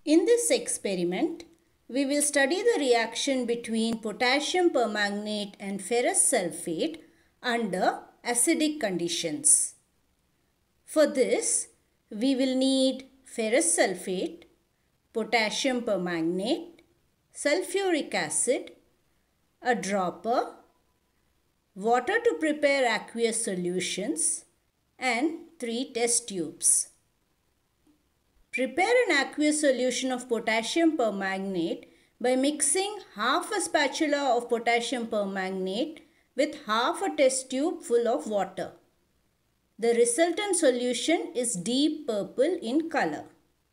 In this experiment, we will study the reaction between potassium permanganate and ferrous sulphate under acidic conditions. For this, we will need ferrous sulphate, potassium permanganate, sulphuric acid, a dropper, water to prepare aqueous solutions, and 3 test tubes. Prepare an aqueous solution of potassium permanganate by mixing half a spatula of potassium permanganate with half a test tube full of water. The resultant solution is deep purple in color.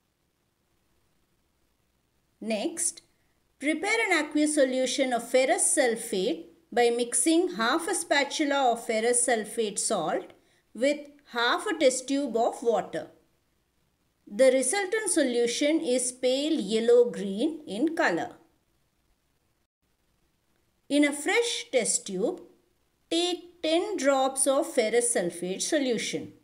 Next, prepare an aqueous solution of ferrous sulphate by mixing half a spatula of ferrous sulphate salt with half a test tube of water. The resultant solution is pale yellow-green in color. In a fresh test tube, take 10 drops of ferrous sulphate solution.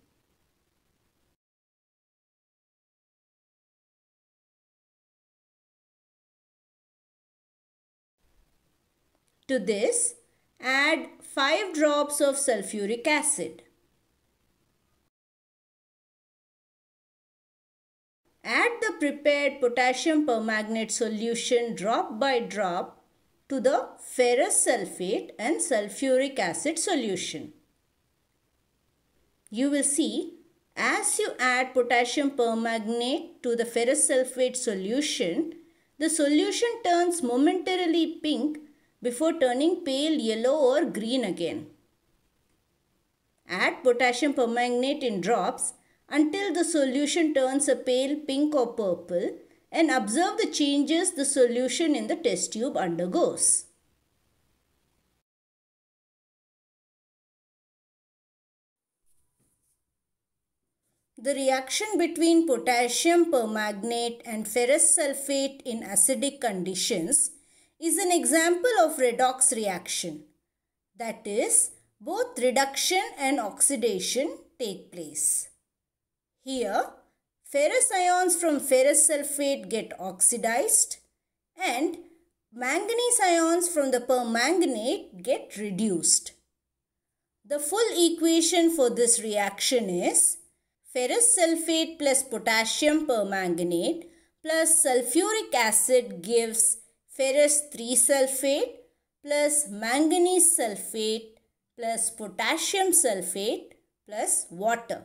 To this, add 5 drops of sulphuric acid. Add the prepared potassium permanganate solution drop by drop to the ferrous sulphate and sulphuric acid solution. You will see as you add potassium permanganate to the ferrous sulphate solution, the solution turns momentarily pink before turning pale yellow or green again. Add potassium permanganate in drops until the solution turns a pale pink or purple and observe the changes the solution in the test tube undergoes. The reaction between potassium permanganate and ferrous sulphate in acidic conditions is an example of redox reaction. That is, both reduction and oxidation take place. Here, ferrous ions from ferrous sulphate get oxidized and manganese ions from the permanganate get reduced. The full equation for this reaction is ferrous sulphate plus potassium permanganate plus sulphuric acid gives ferrous 3-sulphate plus manganese sulphate plus potassium sulphate plus water.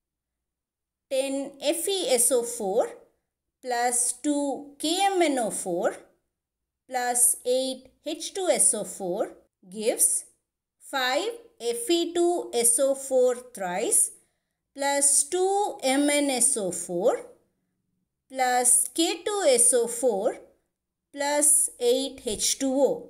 10 FeSO4 plus 2 KMNO4 plus 8 H2SO4 gives 5 Fe2SO4 thrice plus 2 MnSO4 plus K2SO4 plus 8 H2O.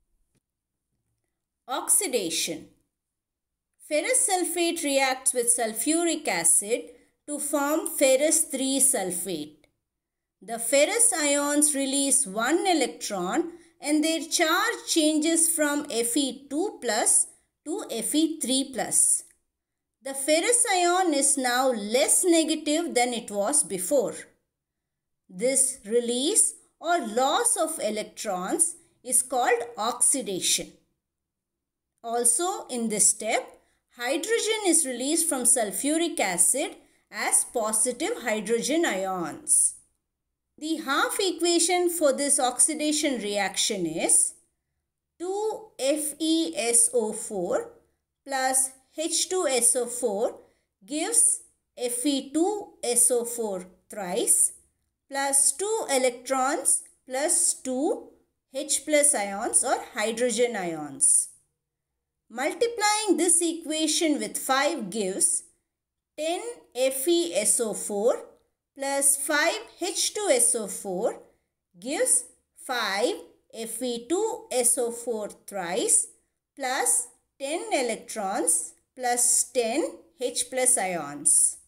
Oxidation. Ferrous sulphate reacts with sulphuric acid to form ferrous 3-sulphate. The ferrous ions release 1 electron and their charge changes from Fe2 plus to Fe3 plus. The ferrous ion is now less negative than it was before. This release or loss of electrons is called oxidation. Also, in this step, hydrogen is released from sulphuric acid as positive hydrogen ions. The half equation for this oxidation reaction is 2 FeSO4 plus H2SO4 gives Fe2SO4 thrice plus 2 electrons plus 2 H plus ions or hydrogen ions. Multiplying this equation with 5 gives 10 FeSO4 plus 5 H2SO4 gives 5 Fe2SO4 thrice plus 10 electrons plus 10 H plus ions.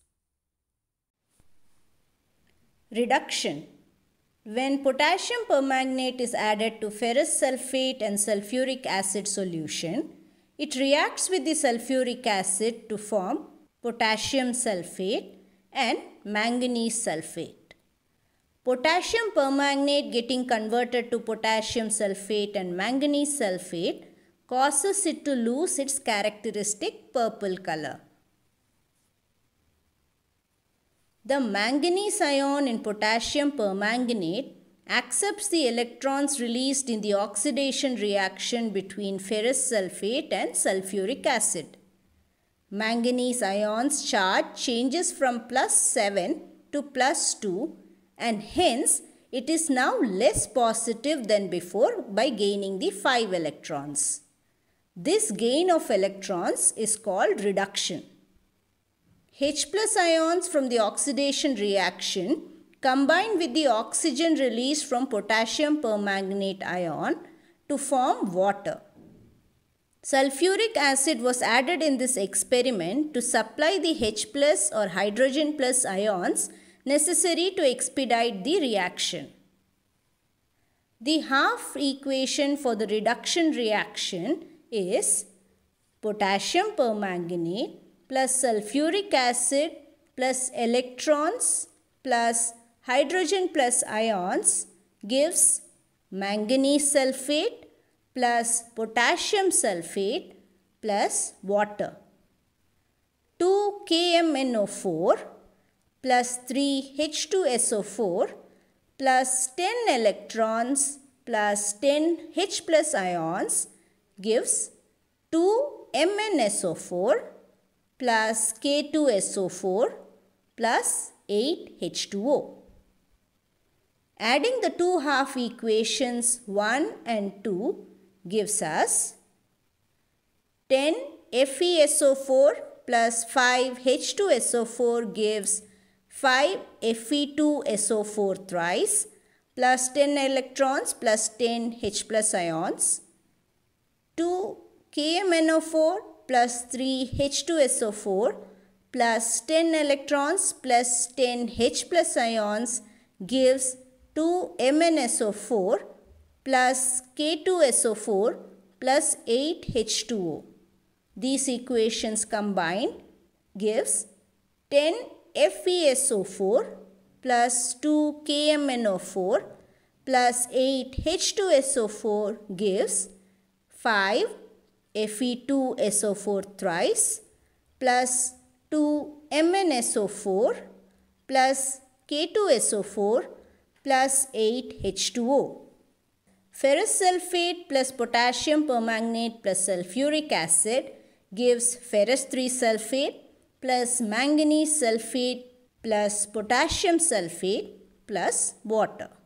Reduction. When potassium permanganate is added to ferrous sulphate and sulphuric acid solution, it reacts with the sulphuric acid to form potassium sulphate and manganese sulphate. Potassium permanganate getting converted to potassium sulphate and manganese sulphate causes it to lose its characteristic purple color. The manganese ion in potassium permanganate accepts the electrons released in the oxidation reaction between ferrous sulphate and sulphuric acid. Manganese ion's charge changes from +7 to +2 and hence it is now less positive than before by gaining the 5 electrons. This gain of electrons is called reduction. H+ ions from the oxidation reaction combine with the oxygen released from potassium permanganate ion to form water. Sulphuric acid was added in this experiment to supply the H+ or hydrogen plus ions necessary to expedite the reaction. The half equation for the reduction reaction is potassium permanganate plus sulphuric acid plus electrons plus hydrogen plus ions gives manganese sulphate plus potassium sulphate plus water. 2 KMnO4 plus 3 H2SO4 plus 10 electrons plus 10 H+ ions gives 2 MnSO4 plus K2SO4 plus 8 H2O. Adding the two half equations 1 and 2 gives us 10 FeSO4 plus 5 H2SO4 gives 5 Fe2SO4 thrice plus 10 electrons plus 10 H+ ions. 2 KMnO4 plus 3 H2SO4 plus 10 electrons plus 10 H+ ions gives 2 MnSO4 plus K2SO4 plus 8 H2O. These equations combined gives 10 FeSO4 plus 2 KMnO4 plus 8 H2SO4 gives 5 Fe2SO4 thrice plus 2 MnSO4 plus K2SO4 plus 8 H2O. Ferrous sulphate plus potassium permanganate plus sulphuric acid gives ferrous 3 sulphate plus manganese sulphate plus potassium sulphate plus water.